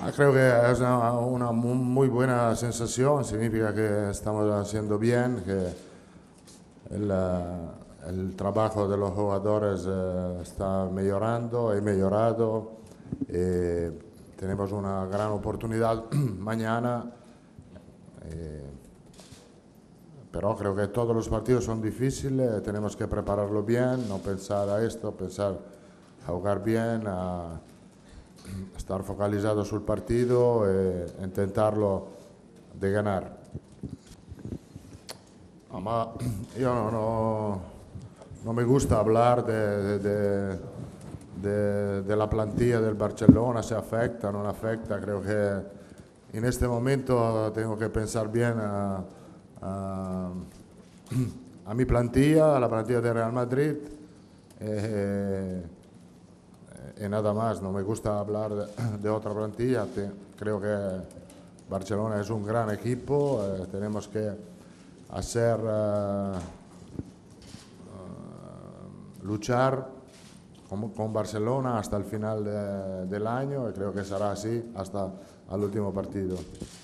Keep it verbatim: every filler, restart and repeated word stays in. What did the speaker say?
Ah, creo que es una, una mu- muy buena sensación, significa que estamos haciendo bien, que el, eh, el trabajo de los jugadores eh, está mejorando, he mejorado, eh, tenemos una gran oportunidad mañana, eh, pero creo que todos los partidos son difíciles, tenemos que prepararlo bien, no pensar a esto, pensar a jugar bien, a estar focalizado sul partido e intentarlo de ganar. Ah, ma io no, no, no me gusta hablar de, de, de, de la plantilla del Barcelona, se afecta, non afecta, creo que en este momento tengo que pensar bien a, a, a mi plantilla, a la plantilla de Real Madrid. Eh, y nada más, no me gusta hablar de, de otra plantilla. Te, creo que Barcelona es un gran equipo, eh, tenemos que hacer uh, uh, luchar con, con, Barcelona hasta el final de, del año y creo que será así hasta el último partido.